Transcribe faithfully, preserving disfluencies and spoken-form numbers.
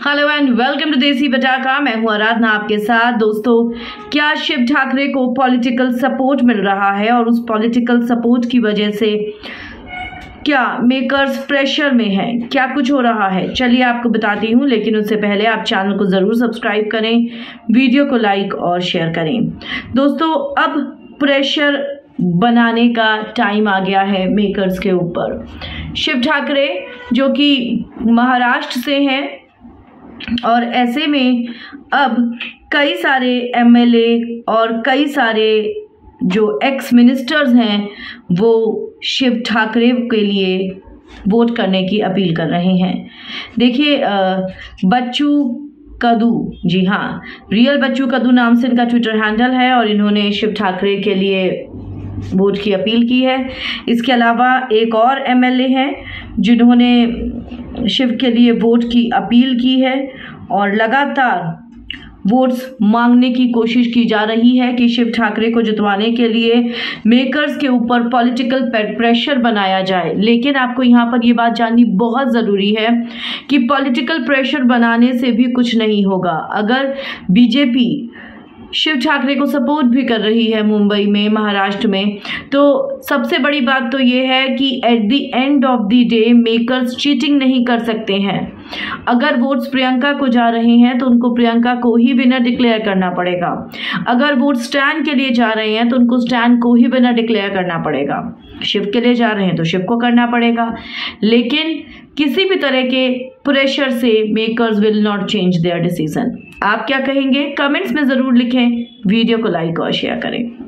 Hello and welcome to देसी पटाखा। मैं हूं आराधना आपके साथ। दोस्तों, क्या शिव ठाकरे को पॉलिटिकल सपोर्ट मिल रहा है और उस पॉलिटिकल सपोर्ट की वजह से क्या मेकर्स प्रेशर में हैं? क्या कुछ हो रहा है, चलिए आपको बताती हूं। लेकिन उससे पहले आप चैनल को ज़रूर सब्सक्राइब करें, वीडियो को लाइक और शेयर करें। दोस्तों, अब प्रेशर बनाने का टाइम आ गया है मेकर्स के ऊपर। शिव ठाकरे जो कि महाराष्ट्र से हैं और ऐसे में अब कई सारे एमएलए और कई सारे जो एक्स मिनिस्टर्स हैं वो शिव ठाकरे के लिए वोट करने की अपील कर रहे हैं। देखिए, बच्चू कद्दू, जी हाँ, रियल बच्चू कद्दू नाम से इनका ट्विटर हैंडल है और इन्होंने शिव ठाकरे के लिए वोट की अपील की है। इसके अलावा एक और एमएलए हैं जिन्होंने शिव के लिए वोट की अपील की है और लगातार वोट्स मांगने की कोशिश की जा रही है कि शिव ठाकरे को जितवाने के लिए मेकर्स के ऊपर पॉलिटिकल प्रेशर बनाया जाए। लेकिन आपको यहाँ पर ये बात जाननी बहुत ज़रूरी है कि पॉलिटिकल प्रेशर बनाने से भी कुछ नहीं होगा। अगर बीजेपी शिव ठाकरे को सपोर्ट भी कर रही है मुंबई में, महाराष्ट्र में, तो सबसे बड़ी बात तो ये है कि at the end of the day makers cheating नहीं कर सकते हैं। अगर वोट्स प्रियंका को जा रहे हैं तो उनको प्रियंका को ही विनर डिक्लेयर करना पड़ेगा। अगर वोट स्टैन के लिए जा रहे हैं तो उनको स्टैन को ही विनर डिक्लेयर करना पड़ेगा। शिव के लिए जा रहे हैं तो शिव को करना पड़ेगा। लेकिन किसी भी तरह के प्रेशर से makers will not change their decision. आप क्या कहेंगे? कमेंट्स में ज़रूर लिखें, वीडियो को लाइक और शेयर करें।